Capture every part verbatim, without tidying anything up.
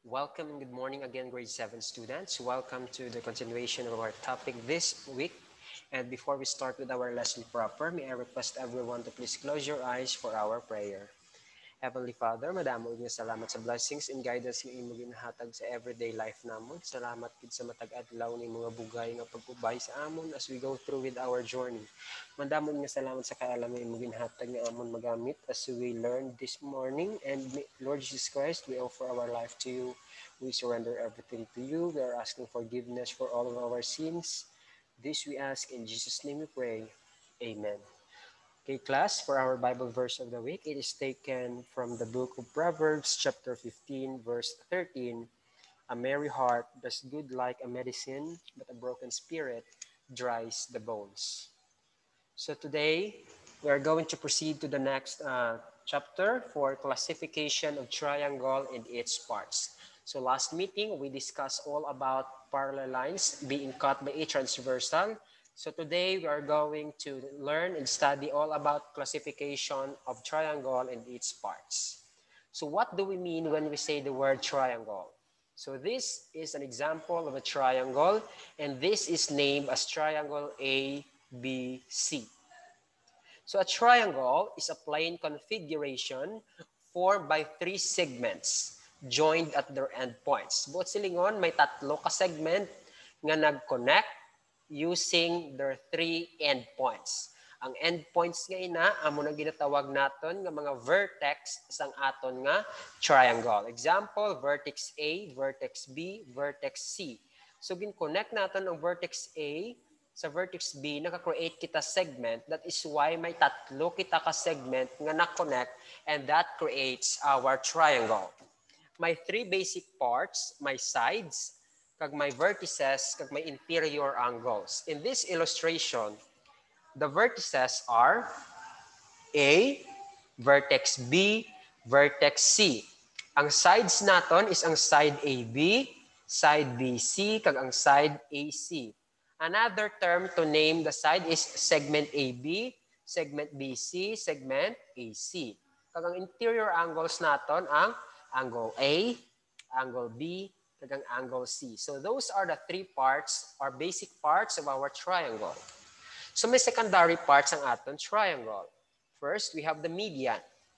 Welcome and good morning again, grade seven students. Welcome to the continuation of our topic this week. And before we start with our lesson proper, may I request everyone to please close your eyes for our prayer. Heavenly Father, madamo nga salamat sa blessings and guidance nga imo ginahatag sa everyday life namon. Salamat gid sa matag adlaw ni mga bugay nga pagubay sa amon as we go through with our journey. Madamo nga salamat sa kaalam nga imo ginahatag nga amon magamit as we learn this morning. And Lord Jesus Christ, we offer our life to you. We surrender everything to you. We are asking forgiveness for all of our sins. This we ask in Jesus' name we pray. Amen. Okay, class, for our Bible verse of the week, it is taken from the book of Proverbs, chapter fifteen, verse thirteen. A merry heart does good like a medicine, but a broken spirit dries the bones. So today, we are going to proceed to the next uh, chapter for classification of triangle and its parts. So last meeting, we discussed all about parallel lines being cut by a transversal. So today, we are going to learn and study all about classification of triangle and its parts. So what do we mean when we say the word triangle? So this is an example of a triangle, and this is named as triangle A B C. So a triangle is a plane configuration formed by three segments joined at their endpoints. Buot silingon, may tatlo ka segment nga nag-connect using their three endpoints. Ang endpoints nga ina, amo nang ginatawag naton nga mga vertex sang aton nga triangle. Example, vertex A, vertex B, vertex C. So gin-connect naton ang vertex A sa vertex B, naka-create kita segment. That is why may tatlo kita ka segment nga na-connect, and that creates our triangle. May three basic parts, may sides, kag may vertices, kag may interior angles. In this illustration, the vertices are A, vertex B, vertex C. Ang sides naton is ang side A B, side B C, kag ang side A C. Another term to name the side is segment A B, segment B C, segment A C. Kag ang interior angles naton ang angle A, angle B, kag ang angle C. So those are the three parts or basic parts of our triangle. So may secondary parts ang aton triangle. First, we have the median.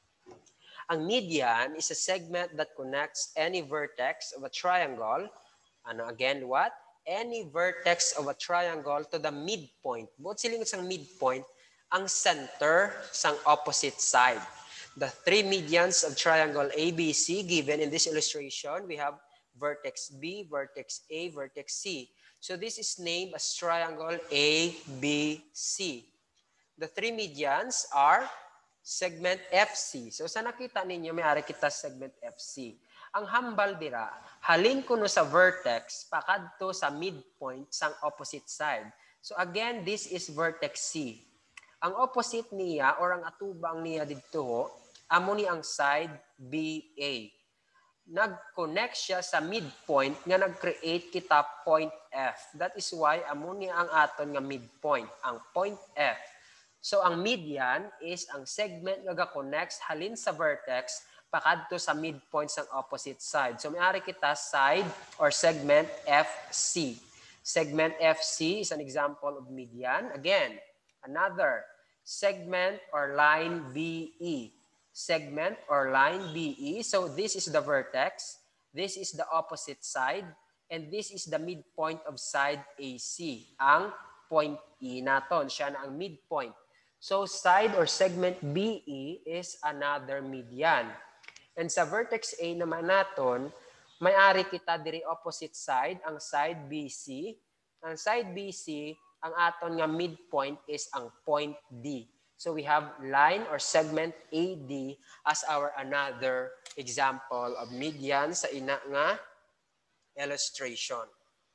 Ang median is a segment that connects any vertex of a triangle. Ano again, what? Any vertex of a triangle to the midpoint. Buot siling sang midpoint, ang center sang opposite side. The three medians of triangle A B C given in this illustration, we have vertex B, vertex A, vertex C. So this is named as triangle A B C. The three medians are segment F C. So sa nakita ninyo, may ari kita segment F C. Ang hambal dira, halin kuno sa vertex, pakadto sa midpoint sang opposite side. So again, this is vertex C. Ang opposite niya or ang atubang niya dito, amo ni ang side B A. Nag-connect siya sa midpoint nga nag-create kita point F. That is why amo ni ang aton nga midpoint, ang point F. So ang median is ang segment nga ga-connects halin sa vertex pakadto sa midpoint sang opposite side. So may-ari kita side or segment F C. Segment F C is an example of median. Again, another segment or line B E. Segment or line B E. So this is the vertex, this is the opposite side, and this is the midpoint of side A C. Ang point E naton, siya na ang midpoint. So side or segment B E is another median. And sa vertex A naman naton, may-ari kita diri opposite side, ang side B C. Ang side B C, ang aton nga midpoint is ang point D. So we have line or segment A D as our another example of median sa ina nga illustration.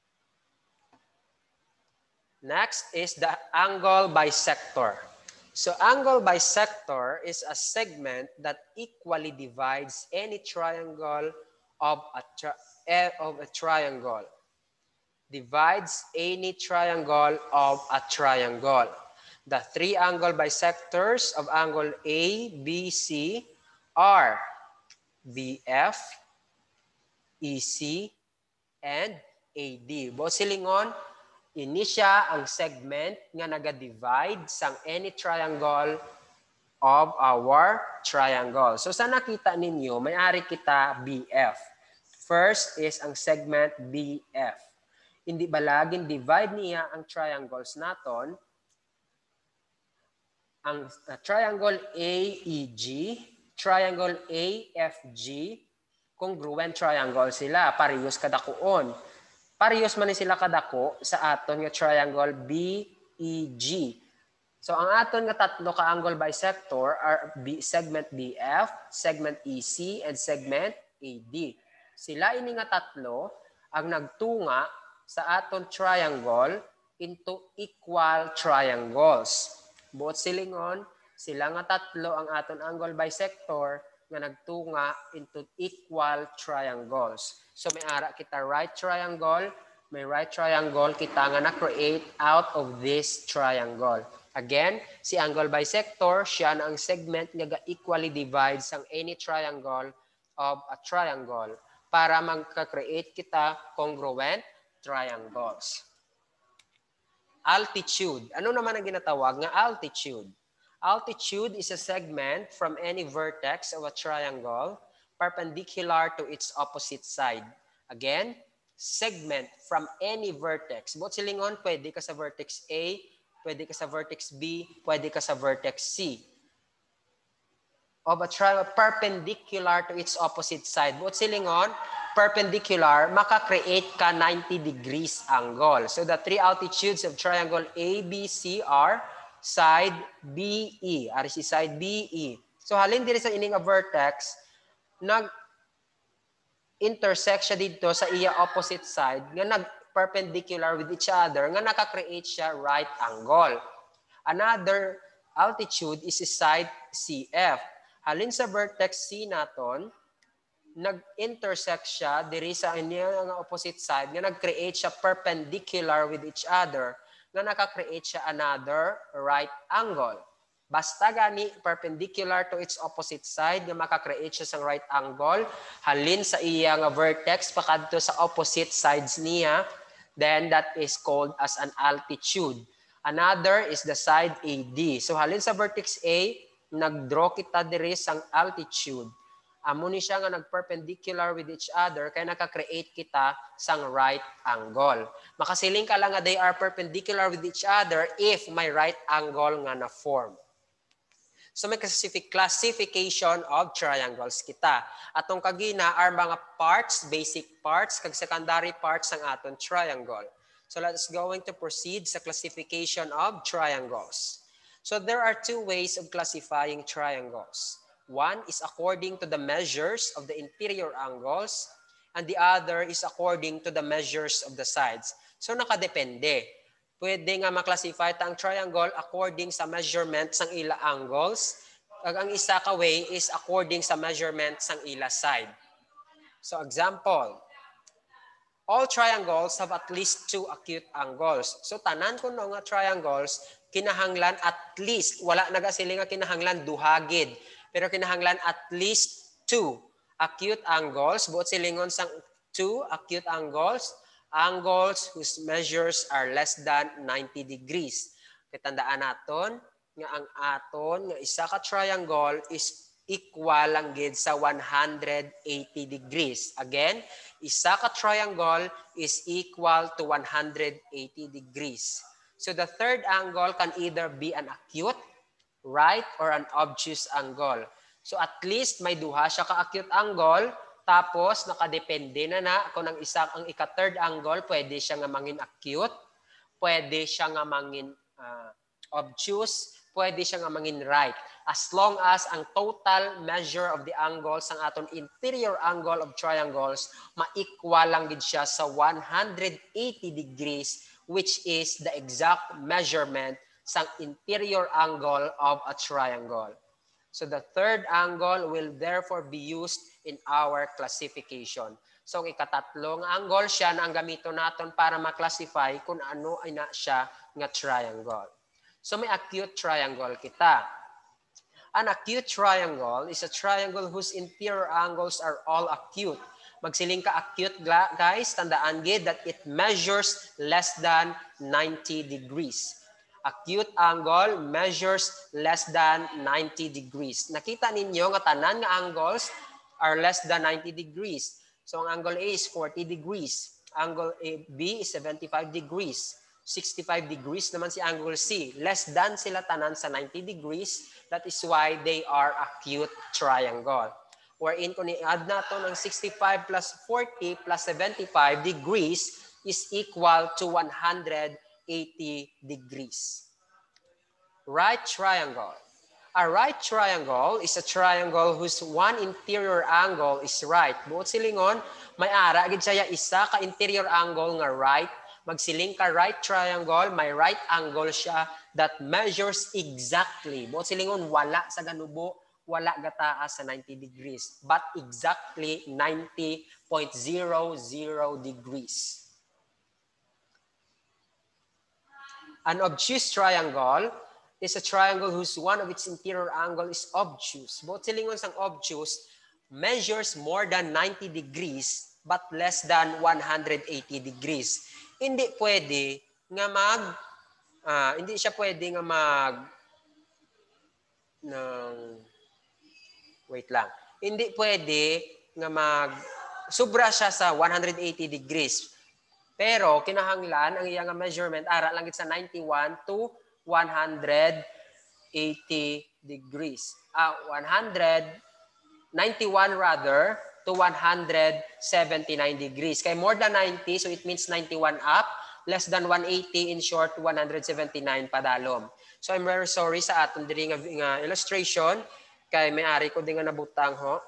Next is the angle bisector. So angle bisector is a segment that equally divides any triangle of a, tri of a triangle. Divides any triangle of a triangle. The three angle bisectors of angle A, B, C are B F, E C, and A D. Buot silingon, ini siya ang segment nga naga-divide sang any triangle of our triangle. So sa nakita ninyo, may-ari kita B F. First is ang segment B F. Hindi ba laging divide niya ang triangles naton? Ang uh, triangle A E G, triangle A F G, congruent triangle sila, parehas kadakuon. Parehas man sila kadako sa aton nga triangle B E G. So ang aton nga tatlo ka angle bisector are B, segment B F, segment E C, and segment A D. Sila ini nga tatlo ang nagtunga sa aton triangle into equal triangles. Buot silingon, sila nga tatlo ang aton angle bisector nga nagtunga into equal triangles. So may ara kita right triangle, may right triangle kita nga na-create out of this triangle. Again, si angle bisector, siya na ang segment nga equally divides ang any triangle of a triangle para magka-create kita congruent triangles. Altitude. Ano naman ang ginatawag nga altitude? Altitude is a segment from any vertex of a triangle perpendicular to its opposite side. Again, segment from any vertex. Buot silingon, pwede ka sa vertex A, pwede ka sa vertex B, pwede ka sa vertex C. Of a triangle perpendicular to its opposite side. Buot silingon, perpendicular, maka-create ka ninety degrees angle. So the three altitudes of triangle A B C are side B E. Ari si side B E. So halin diri sa ining vertex, nag-intersect siya dito sa iya opposite side, nga nag-perpendicular with each other, nga naka-create siya right angle. Another altitude is si side C F. Halin sa vertex C naton, nag-intersect siya diri sa inyong opposite side nga nag-create siya perpendicular with each other nga naka-create siya another right angle. Basta gani perpendicular to its opposite side nga maka-create siya sang right angle, halin sa iyang vertex pakadto sa opposite sides niya, then that is called as an altitude. Another is the side A D. So halin sa vertex A, nag-draw kita diri sang altitude. Amo ni siya nga nag-perpendicular with each other kaya naka-create kita sang right angle. Makasiling ka lang nga they are perpendicular with each other if may right angle nga na form. So may classification of triangles kita. Atong kagina are mga parts, basic parts, kag secondary parts ng aton triangle. So let's going to proceed sa classification of triangles. So there are two ways of classifying triangles. One is according to the measures of the interior angles, and the other is according to the measures of the sides. So nakadepende. Pwede nga maklasify ta ang triangle according sa measurement sang ila angles, ag ang isa ka way is according sa measurement sang ila side. So example, all triangles have at least two acute angles. So tanan ko no nga triangles, kinahanglan at least, wala nagasili nga kinahanglan duhagid. Pero kinahanglan at least two acute angles. Buot silingon sang two acute angles, angles whose measures are less than ninety degrees. Kitandaan naton nga ang aton nga isa ka triangle is equal lang gid sa one hundred eighty degrees. Again, isa ka triangle is equal to one hundred eighty degrees. So the third angle can either be an acute, right, or an obtuse angle. So at least may duha siya ka acute angle, tapos nakadepende na na kung ang isa ang ika-third angle, pwede siya nga mangin acute, pwede siya nga mangin uh, obtuse, pwede siya nga mangin right. As long as ang total measure of the angles ang aton interior angle of triangles, ma-equal lang gid siya sa one hundred eighty degrees, which is the exact measurement sa interior angle of a triangle. So the third angle will therefore be used in our classification. So ang ikatatlong angle siya na ang gamito naton para maklasify kung ano ay na siya nga triangle. So may acute triangle kita. An acute triangle is a triangle whose interior angles are all acute. Magsiling ka acute, guys. Tandaan gid that it measures less than ninety degrees. Acute angle measures less than ninety degrees. Nakita ninyo nga tanan nga angles are less than ninety degrees. So ang angle A is forty degrees. Angle B is seventy-five degrees. sixty-five degrees naman si angle C. Less than sila tanan sa ninety degrees. That is why they are acute triangle. Wherein kung i-add nato ng sixty-five plus forty plus seventy-five degrees is equal to one hundred eighty degrees. Right triangle. A right triangle is a triangle whose one interior angle is right. Buot silingon, may ara gid saya isa ka interior angle nga right. Magsiling ka right triangle, may right angle siya that measures exactly. Buot silingon, wala sa ganubo, wala gataas sa ninety degrees, but exactly ninety point zero zero degrees. An obtuse triangle is a triangle whose one of its interior angle is obtuse. Buot silingon sang obtuse measures more than ninety degrees but less than one hundred eighty degrees. Hindi pwede nga mag uh, hindi siya pwede nga mag ng wait lang. Hindi pwede nga mag sobra siya sa one hundred eighty degrees. Pero kinahanglan ang iyang measurement ara lang gid sa ninety-one to one hundred eighty degrees. Ah, one hundred ninety-one rather to one hundred seventy-nine degrees. Kay more than ninety, so it means ninety-one up, less than one eighty, in short, one hundred seventy-nine padalom. So I'm very sorry sa aton diri nga, nga illustration, kay may-ari ko din nga nabutang ho.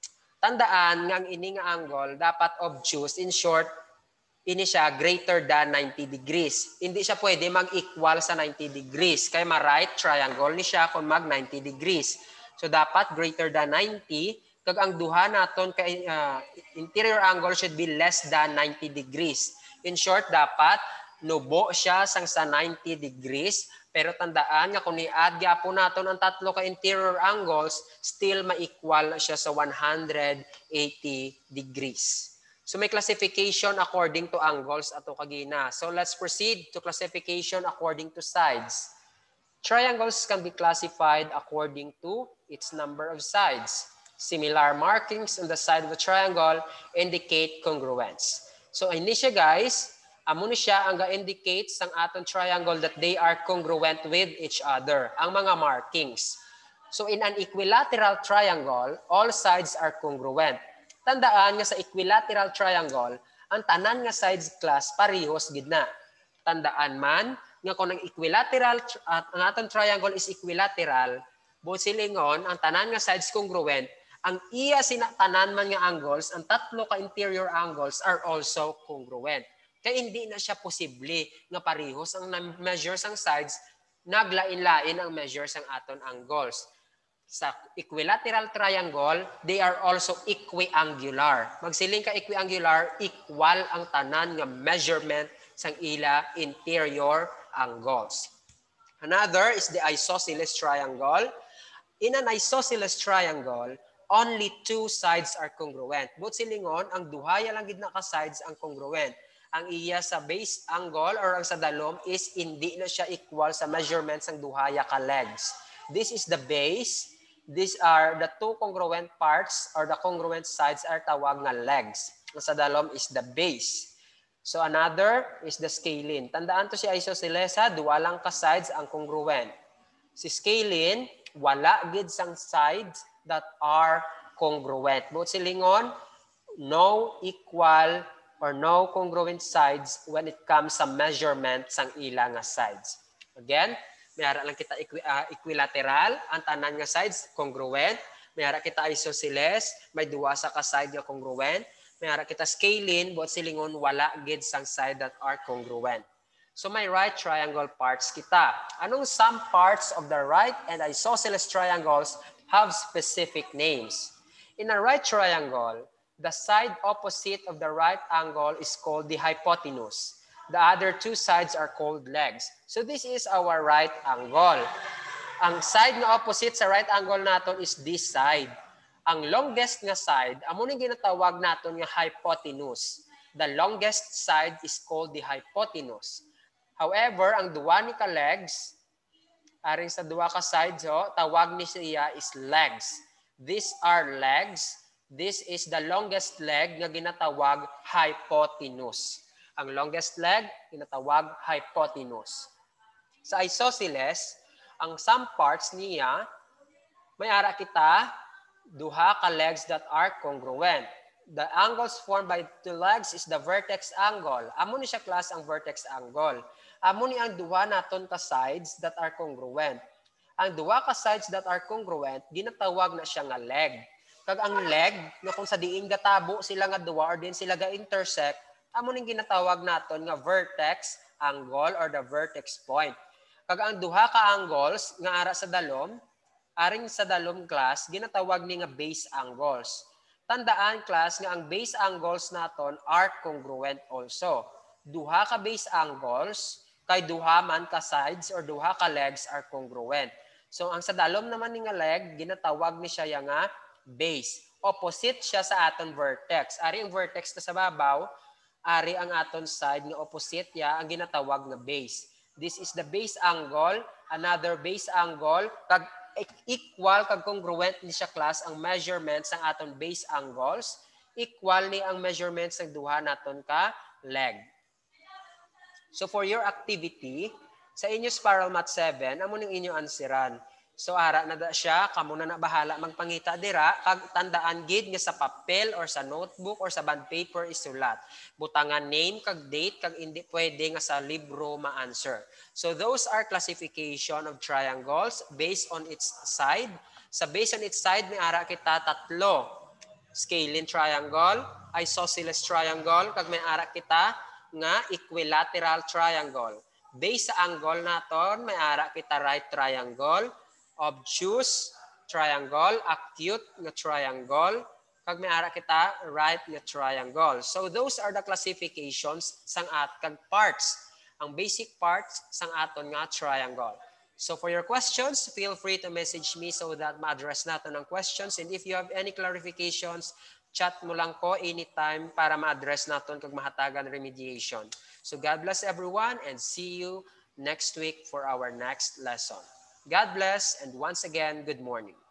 Tandaan nga ang ini nga angle dapat obtuse, in short, ini siya greater than ninety degrees. Hindi siya pwede mag-equal sa ninety degrees. Kaya ma-right triangle ni siya kung mag ninety degrees. So dapat greater than ninety. Kag ang duha naton kay uh, interior angle should be less than ninety degrees. In short, dapat nubo siya sang sa ninety degrees. Pero tandaan nga kung i-add gyapon naton ang tatlo ka interior angles, still ma-equal siya sa one hundred eighty degrees. So may classification according to angles ato kagina. So let's proceed to classification according to sides. Triangles can be classified according to its number of sides. Similar markings on the side of a triangle indicate congruence. So ini siya guys, amo ni siya ang ga-indicate sang atong triangle that they are congruent with each other. Ang mga markings. So in an equilateral triangle, all sides are congruent. Tandaan nga sa equilateral triangle, ang tanan nga sides class parehos gid na. Tandaan man nga kung ang equilateral at ang atong triangle is equilateral, buot silingon ang tanan nga sides congruent, ang iya sina tanan man nga angles, ang tatlo ka interior angles are also congruent. Kaya hindi na siya posible nga parehos ang measures ang sides, naglain-lain ang measures ang aton angles. Sa equilateral triangle, they are also equiangular. Magsiling ka equiangular, equal ang tanan nga measurement sang ila interior angles. Another is the isosceles triangle. In an isosceles triangle, only two sides are congruent. But silingon, ang duhaya lang gid na ka sides ang congruent. Ang iya sa base angle or ang sa dalom is hindi na siya equal sa measurements ng duhaya ka legs. This is the base. These are the two congruent parts or the congruent sides are tawag nga legs. Ang sa dalom is the base. So another is the scalene. Tandaan to si isosceles ha, duwa lang ka sides ang congruent. Si scalene, wala gid sang sides that are congruent. Buot silingon, no equal or no congruent sides when it comes sa measurement sang ila nga sides. Again, mayara lang kita equi uh, equilateral, ang tanan nga sides congruent. Mayara kita isosceles, may duwa sa ka side nga congruent. Mayara kita scalene, buot silingon wala gid sang side that are congruent. So may right triangle parts kita. Anong some parts of the right and isosceles triangles have specific names? In a right triangle, the side opposite of the right angle is called the hypotenuse. The other two sides are called legs. So this is our right angle. Ang side na opposite sa right angle natin is this side. Ang longest nga side, amo ning ginatawag naton nga hypotenuse. The longest side is called the hypotenuse. However, ang duwa ni ka legs, aring sa duwa ka sides, oh, tawag ni siya is legs. These are legs. This is the longest leg nga ginatawag hypotenuse. Ang longest leg, ginatawag hypotenuse. Sa isosceles, ang some parts niya, may ara kita, duha ka legs that are congruent. The angles formed by two legs is the vertex angle. Amo ni siya class ang vertex angle. Amo ni ang duha naton ka sides that are congruent. Ang duha ka sides that are congruent, ginatawag na siya nga leg. Kag ang leg, nga kung sa diing gatabo sila nga duwa or din sila ga-intersect, amo ning ginatawag naton nga vertex angle or the vertex point. Kag ang duha ka angles nga ara sa dalom, aring sa dalom class, ginatawag ni nga base angles. Tandaan class nga ang base angles naton are congruent also. Duha ka base angles, kay duha man ka sides or duha ka legs are congruent. So ang sa dalom naman ni nga leg, ginatawag ni siya nga base. Opposite siya sa aton vertex. Ari ang vertex na sa babaw, ari ang aton side nga opposite ya ang ginatawag nga base. This is the base angle, another base angle, kag equal kag congruent ni siya class ang measurements ng aton base angles, equal ni ang measurements ng duha naton ka leg. So for your activity, sa inyo Spiral Math seven, amo ning inyo ansiran. So ara na da siya, kamo na na bahala magpangita dira, kag tandaan gid nga sa papel or sa notebook or sa bond paper isulat. Butangan name kag date kag hindi pwede nga sa libro ma-answer. So those are classification of triangles based on its side. Sa based on its side may ara kita tatlo. Scalene triangle, isosceles triangle, kag may ara kita nga equilateral triangle. Based sa angle naton may ara kita right triangle, obtuse triangle, acute nga triangle, kag may ara kita right nga triangle. So those are the classifications sang at kag parts, ang basic parts sang aton nga triangle. So for your questions, feel free to message me so that ma-address natin ang questions, and if you have any clarifications, chat mo lang ko anytime para ma-address natin kag mahatagan remediation. So God bless everyone and see you next week for our next lesson. God bless, and once again, good morning.